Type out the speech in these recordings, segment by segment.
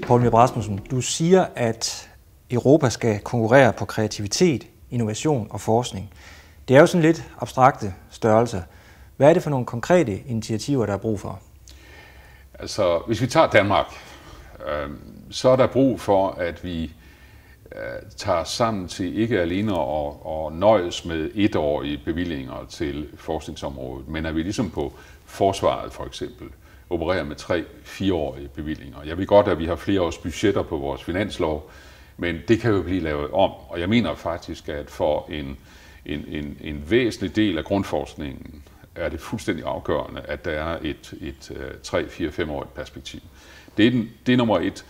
Poul Nyrup Rasmussen, du siger, at Europa skal konkurrere på kreativitet, innovation og forskning. Det er jo sådan lidt abstrakte størrelser. Hvad er det for nogle konkrete initiativer, der er brug for? Altså, hvis vi tager Danmark, så er der brug for, at vi tager sammen til ikke alene at nøjes med etårige bevillinger til forskningsområdet, men at vi ligesom på forsvaret for eksempel opererer med 3-4-årige bevillinger. Jeg ved godt, at vi har flere års budgetter på vores finanslov, men det kan jo blive lavet om. Og jeg mener faktisk, at for en væsentlig del af grundforskningen er det fuldstændig afgørende, at der er et 3-4-5-årigt perspektiv. Det er nummer et.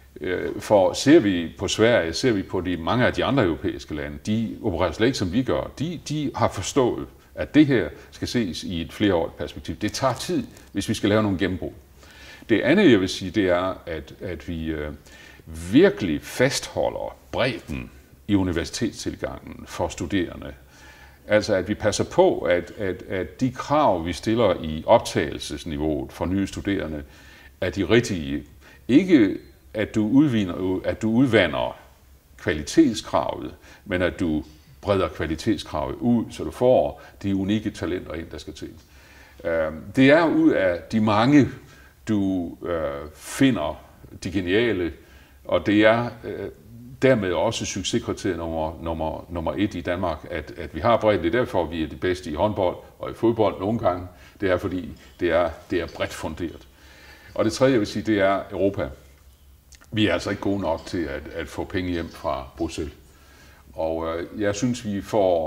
For ser vi på Sverige, ser vi på mange af de andre europæiske lande, de opererer slet ikke som vi gør. De har forstået, at det her skal ses i et flereårigt perspektiv. Det tager tid, hvis vi skal lave nogle gennembrud. Det andet, jeg vil sige, det er, at vi virkelig fastholder bredden i universitetstilgangen for studerende. Altså at vi passer på, at de krav, vi stiller i optagelsesniveauet for nye studerende, er de rigtige. Ikke at du udvander kvalitetskravet, men at du breder kvalitetskravet ud, så du får de unikke talenter ind, der skal til. Det er ud af de mange, du finder de geniale, og det er dermed også succeskriteriet nummer 1 i Danmark, at vi har bredt. Det er derfor, vi er de bedste i håndbold og i fodbold nogle gange. Det er fordi, det er bredt funderet. Og det tredje, jeg vil sige, det er Europa. Vi er altså ikke gode nok til at få penge hjem fra Bruxelles. Og jeg synes, vi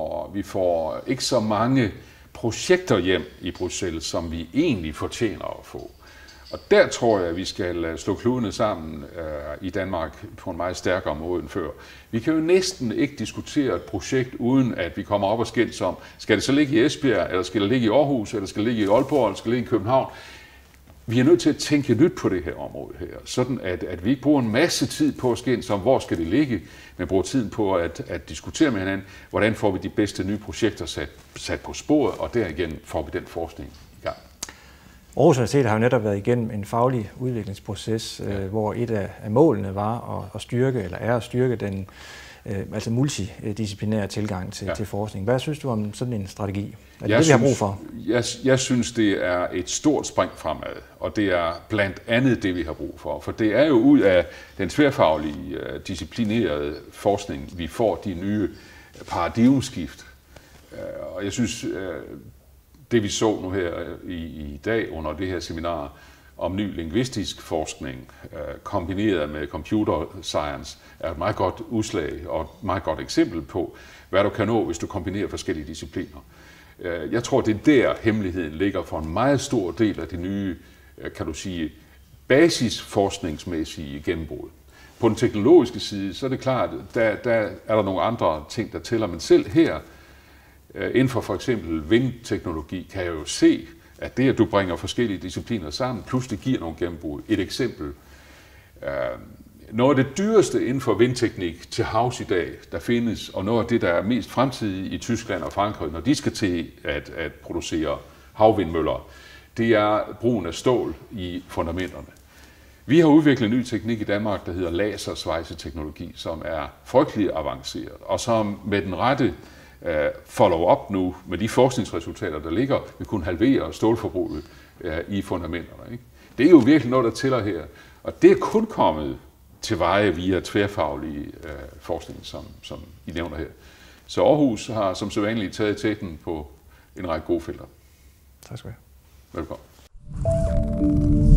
får ikke så mange projekter hjem i Bruxelles, som vi egentlig fortjener at få. Og der tror jeg, at vi skal slå kludene sammen i Danmark på en meget stærkere måde end før. Vi kan jo næsten ikke diskutere et projekt, uden at vi kommer op og skændes om, skal det så ligge i Esbjerg, eller skal det ligge i Aarhus, eller skal det ligge i Aalborg, eller skal det ligge i København. Vi er nødt til at tænke nyt på det her område her, sådan at vi ikke bruger en masse tid på at skændes om, hvor skal det ligge, men bruger tiden på at diskutere med hinanden, hvordan får vi de bedste nye projekter sat på sporet, og derigennem får vi den forskning i gang. Aarhus Universitet har jo netop været igennem en faglig udviklingsproces, hvor et af målene var at styrke den altså multidisciplinære tilgang til forskning. Hvad synes du om sådan en strategi? Er det det, vi har brug for? Jeg synes, det er et stort spring fremad, og det er blandt andet det, vi har brug for. For det er jo ud af den tværfaglige, disciplinerede forskning, vi får de nye paradigmeskift. Og jeg synes, det vi så nu her i dag under det her seminar om ny lingvistisk forskning, kombineret med computer science, er et meget godt udslag og et meget godt eksempel på, hvad du kan nå, hvis du kombinerer forskellige discipliner. Jeg tror, det er der hemmeligheden ligger for en meget stor del af de nye, kan du sige, basisforskningsmæssige gennembrud. På den teknologiske side, så er det klart, der er der nogle andre ting, der tæller, men selv her, inden for eksempel vindteknologi, kan jeg jo se, at det, at du bringer forskellige discipliner sammen, pludselig giver nogle gennembrud. Et eksempel. Noget af det dyreste inden for vindteknik til havs i dag, der findes, og noget af det, der er mest fremtidigt i Tyskland og Frankrig, når de skal til at producere havvindmøller, det er brugen af stål i fundamenterne. Vi har udviklet en ny teknik i Danmark, der hedder lasersvejseteknologi, som er frygtelig avanceret, og som med den rette follow-up nu med de forskningsresultater, der ligger, vil kunne halvere stålforbruget i fundamenterne. Ikke? Det er jo virkelig noget, der tæller her. Og det er kun kommet til veje via tværfaglig forskning, som I nævner her. Så Aarhus har som sædvanligt taget tæten på en række gode felter. Tak skal du have. Velkommen.